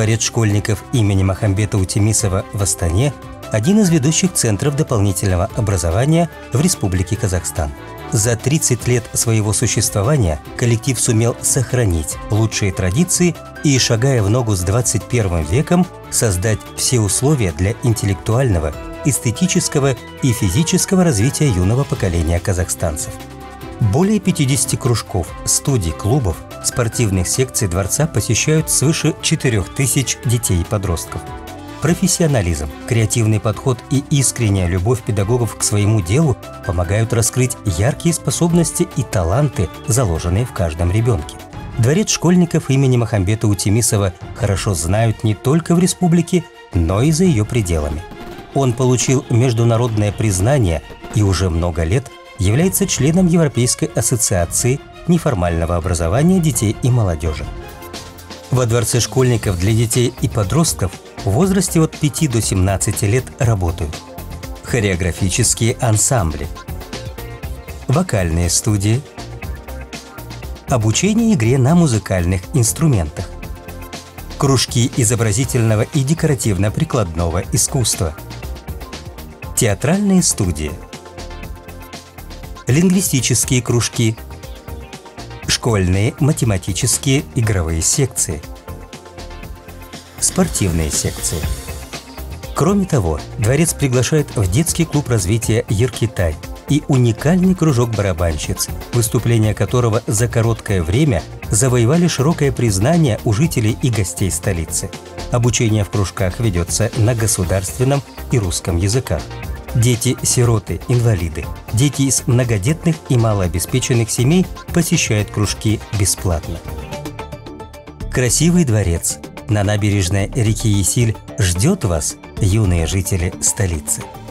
Дворец школьников имени Махамбета Утемисова в Астане – один из ведущих центров дополнительного образования в Республике Казахстан. За 30 лет своего существования коллектив сумел сохранить лучшие традиции и, шагая в ногу с 21 веком, создать все условия для интеллектуального, эстетического и физического развития юного поколения казахстанцев. Более 50 кружков, студий, клубов, спортивных секций Дворца посещают свыше 4000 детей и подростков. Профессионализм, креативный подход и искренняя любовь педагогов к своему делу помогают раскрыть яркие способности и таланты, заложенные в каждом ребенке. Дворец школьников имени Махамбета Утемисова хорошо знают не только в республике, но и за ее пределами. Он получил международное признание и уже много лет является членом Европейской ассоциации неформального образования детей и молодежи. Во Дворце школьников для детей и подростков в возрасте от 5 до 17 лет работают хореографические ансамбли, вокальные студии, обучение игре на музыкальных инструментах, кружки изобразительного и декоративно-прикладного искусства, театральные студии, лингвистические кружки, школьные математические игровые секции, спортивные секции. Кроме того, Дворец приглашает в детский клуб развития «Еркитай» и уникальный кружок барабанщиц, выступления которого за короткое время завоевали широкое признание у жителей и гостей столицы. Обучение в кружках ведется на государственном и русском языках. Дети-сироты, инвалиды, дети из многодетных и малообеспеченных семей посещают кружки бесплатно. Красивый дворец на набережной реки Есиль ждет вас, юные жители столицы.